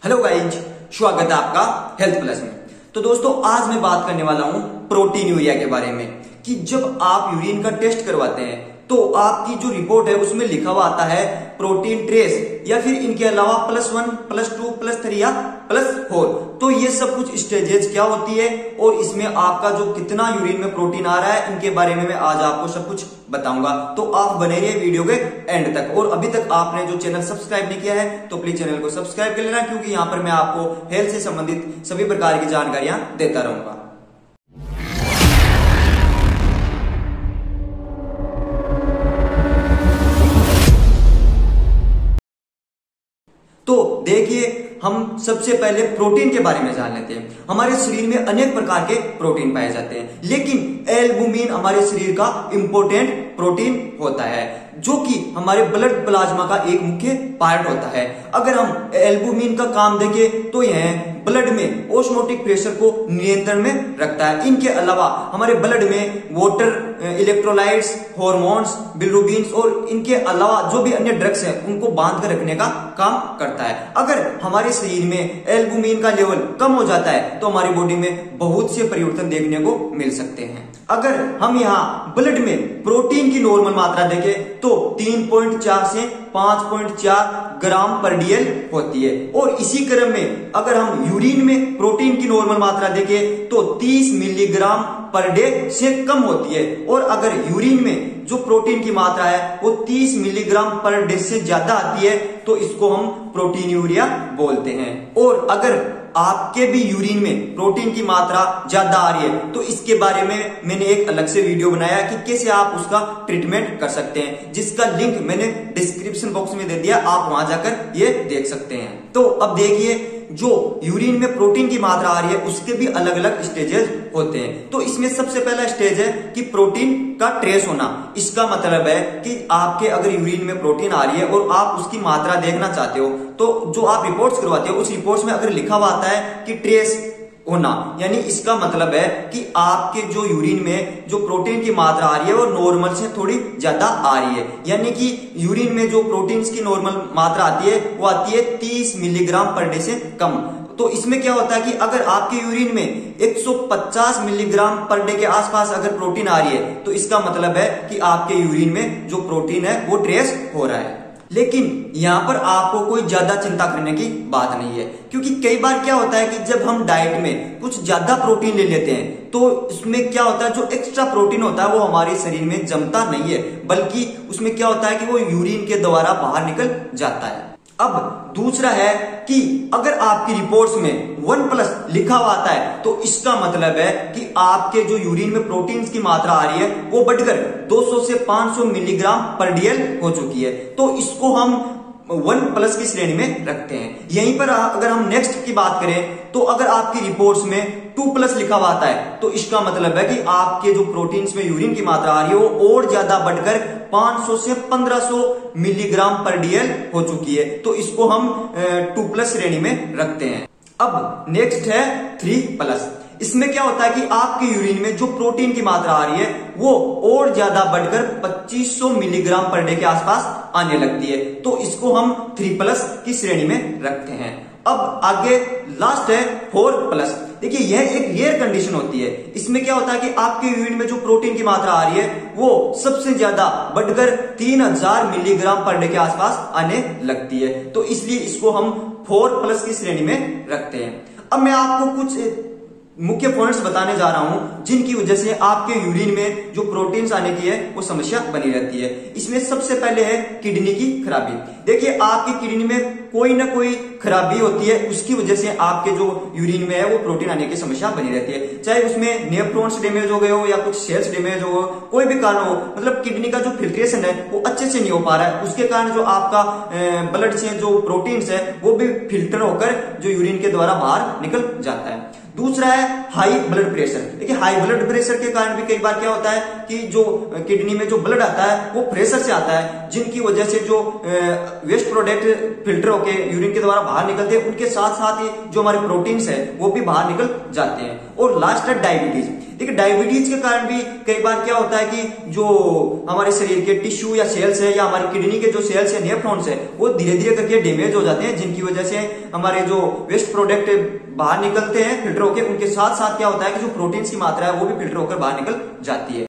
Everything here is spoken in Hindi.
हेलो गाइज, स्वागत है आपका हेल्थ प्लस में। तो दोस्तों, आज मैं बात करने वाला हूं प्रोटीन यूरिया के बारे में कि जब आप यूरिन का टेस्ट करवाते हैं तो आपकी जो रिपोर्ट है उसमें लिखा हुआ आता है प्रोटीन ट्रेस या फिर इनके अलावा +1, +2, +3 या +4। तो ये सब कुछ स्टेजेस क्या होती है और इसमें आपका जो कितना यूरिन में प्रोटीन आ रहा है, इनके बारे में मैं आज आपको सब कुछ बताऊंगा। तो आप बने रहिए वीडियो के एंड तक। और अभी तक आपने जो चैनल सब्सक्राइब नहीं किया है तो प्लीज चैनल को सब्सक्राइब कर लेना, क्योंकि यहाँ पर मैं आपको हेल्थ से संबंधित सभी प्रकार की जानकारियां देता रहूंगा। तो देखिए, हम सबसे पहले प्रोटीन के बारे में जान लेते हैं। हमारे शरीर में अनेक प्रकार के प्रोटीन पाए जाते हैं, लेकिन एल्बुमिन हमारे शरीर का इंपॉर्टेंट प्रोटीन होता है, जो कि हमारे ब्लड प्लाज्मा का एक मुख्य पार्ट होता है। अगर हम एल्बुमिन का काम देखें तो यह ब्लड में ऑस्मोटिक प्रेशर को नियंत्रण में रखता है। इनके अलावा हमारे ब्लड में वाटर, इलेक्ट्रोलाइट्स, हार्मोन्स, बिलिरुबिन्स और इनके अलावा जो भी अन्य ड्रग्स हैं उनको बांध कर रखने का काम करता है। अगर हमारे शरीर में एल्बुमिन का लेवल कम हो जाता है तो हमारी बॉडी में बहुत से परिवर्तन देखने को मिल सकते हैं। अगर हम यहाँ ब्लड में प्रोटीन की नॉर्मल मात्रा देखें तो 3.4 से 5.4 ग्राम पर डीएल होती है, और इसी क्रम में अगर हम यूरिन में प्रोटीन की नॉर्मल मात्रा देखें तो 30 मिलीग्राम पर डे से कम होती है। और अगर यूरिन में जो प्रोटीन की मात्रा है वो 30 मिलीग्राम पर डे से ज्यादा आती है तो इसको हम प्रोटीन यूरिया बोलते हैं। और अगर आपके भी यूरिन में प्रोटीन की मात्रा ज्यादा आ रही है तो इसके बारे में मैंने एक अलग से वीडियो बनाया कि कैसे आप उसका ट्रीटमेंट कर सकते हैं, जिसका लिंक मैंने डिस्क्रिप्शन बॉक्स में दे दिया, आप वहां जाकर ये देख सकते हैं। तो अब देखिए, जो यूरिन में प्रोटीन की मात्रा आ रही है उसके भी अलग अलग स्टेजेस होते हैं। तो इसमें सबसे पहला स्टेज है कि प्रोटीन का ट्रेस होना। इसका मतलब है कि आपके अगर यूरिन में प्रोटीन आ रही है और आप उसकी मात्रा देखना चाहते हो तो जो आप रिपोर्ट्स करवाते हो उस रिपोर्ट्स में अगर लिखा हुआ आता है कि ट्रेस होना, यानी इसका मतलब है कि आपके जो यूरिन में जो प्रोटीन की मात्रा आ रही है वो नॉर्मल से थोड़ी ज्यादा आ रही है। यानी कि यूरिन में जो प्रोटीन की नॉर्मल मात्रा आती है वो आती है 30 मिलीग्राम पर डे से कम। तो इसमें क्या होता है कि अगर आपके यूरिन में 150 मिलीग्राम पर डे के आसपास अगर प्रोटीन आ रही है तो इसका मतलब है कि आपके यूरिन में जो प्रोटीन है वो ट्रेस हो रहा है। लेकिन यहाँ पर आपको कोई ज्यादा चिंता करने की बात नहीं है, क्योंकि कई बार क्या होता है कि जब हम डाइट में कुछ ज्यादा प्रोटीन ले लेते हैं तो उसमें क्या होता है, जो एक्स्ट्रा प्रोटीन होता है वो हमारे शरीर में जमता नहीं है, बल्कि उसमें क्या होता है कि वो यूरिन के द्वारा बाहर निकल जाता है। अब दूसरा है कि अगर आपकी रिपोर्ट्स में 1+ लिखा हुआ आता है तो इसका मतलब है कि आपके जो यूरिन में प्रोटीन्स की मात्रा आ रही है वो बढ़कर 200 से 500 मिलीग्राम पर डीएल हो चुकी है। तो इसको हम 1+ की श्रेणी में रखते हैं। यहीं पर अगर हम नेक्स्ट की बात करें तो अगर आपकी रिपोर्ट्स में 2+ लिखा हुआ आता है तो इसका मतलब है कि आपके जो प्रोटीन्स में यूरिन की मात्रा आ रही है वो और ज्यादा बढ़कर 500 से 1500 मिलीग्राम पर डीएल हो चुकी है। तो इसको हम 2+ श्रेणी में रखते हैं। अब नेक्स्ट है 3+। इसमें क्या होता है कि आपके यूरिन में जो प्रोटीन की मात्रा आ रही है वो और ज्यादा बढ़कर 2500 मिलीग्राम पर डे के आसपास आने लगती है। तो इसको हम 3+ की श्रेणी में रखते हैं। अब आगे लास्ट है 4+। देखिए, यह एक रेयर कंडीशन होती है। इसमें क्या होता है कि आपके यूरिन में जो प्रोटीन की मात्रा आ रही है वो सबसे ज्यादा बढ़कर 3000 मिलीग्राम पर डे के आसपास आने लगती है। तो इसलिए इसको हम 4+ की श्रेणी में रखते हैं। अब मैं आपको कुछ मुख्य पॉइंट्स बताने जा रहा हूं जिनकी वजह से आपके यूरिन में जो प्रोटीन्स आने की है वो समस्या बनी रहती है। इसमें सबसे पहले है किडनी की खराबी। देखिए, आपकी किडनी में कोई ना कोई खराबी होती है, उसकी वजह से आपके जो यूरिन में है वो प्रोटीन आने की समस्या बनी रहती है। चाहे उसमें नेफ्रॉन्स डैमेज हो गए हो या कुछ सेल्स डैमेज हो, कोई भी कारण हो, मतलब किडनी का जो फिल्ट्रेशन है वो अच्छे से नहीं हो पा रहा है, उसके कारण जो आपका ब्लड से जो प्रोटीन्स है वो भी फिल्टर होकर जो यूरिन के द्वारा बाहर निकल जाता है। दूसरा है हाई ब्लड प्रेशर। देखिए, हाई ब्लड प्रेशर के कारण भी कई बार क्या होता है कि कि जो किडनी में जो ब्लड आता है वो प्रेशर से आता है, जिनकी वजह से जो वेस्ट प्रोडक्ट फिल्टर होके यूरिन के द्वारा बाहर निकलते हैं, उनके साथ साथ ही जो हमारे प्रोटीन्स है वो भी बाहर निकल जाते हैं। और लास्ट है डायबिटीज। देखिए डायबिटीज के कारण भी कई बार क्या होता है कि जो हमारे शरीर के टिश्यू या सेल्स है या हमारी किडनी के जो सेल्स है, नेफ्रॉन्स है, वो धीरे धीरे करके डैमेज हो जाते हैं, जिनकी वजह से हमारे जो वेस्ट प्रोडक्ट बाहर निकलते हैं फिल्टर होकर, उनके साथ साथ क्या होता है कि जो प्रोटीन्स की मात्रा है वो भी फिल्टर होकर बाहर निकल जाती है।